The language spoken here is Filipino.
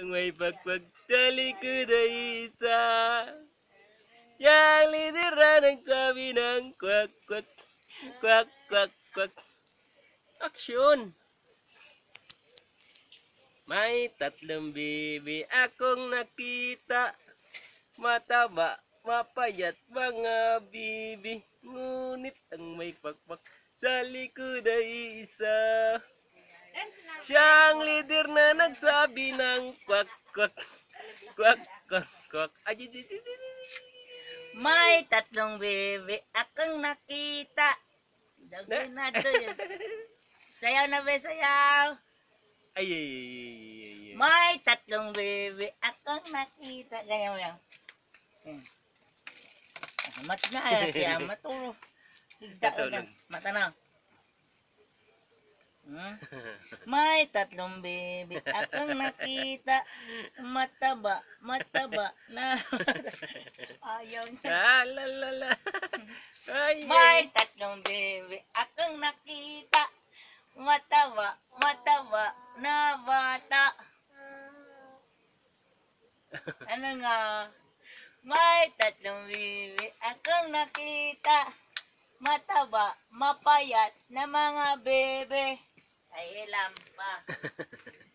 may pagpag sa likod ay isa. Yang lider na nagsabi ng kwak, kwak, kwak, kwak, kwak. Aksyon! May tatlong bibi akong nakita. Mataba, mapayat mga bibi. Ngunit ang may pakpak sa likod ay isa. Siyang leader na nagsabi ng kwak, kwak, kwak, kwak, kwak. May tatlong bebe akong nakita. Dagay na to yun. Sayaw na be, sayaw. Ay, ay, ay, ay, ay. May tatlong bebe akong nakita. Ganyan mo yan. Amat na eh. Kaya matulog. Higda ko Matulog. ka. Mata na. May tatlong bebe akong nakita. Mataba, mataba na. Ayaw niya. Ah, la, la, la. Ay, May ay. tatlong bebe akong nakita. Mataba, mataba na bata. Ano nga? May tatlong bebe akong nakita. Mataba, mapayat na mga bebe. Ay, ilan pa.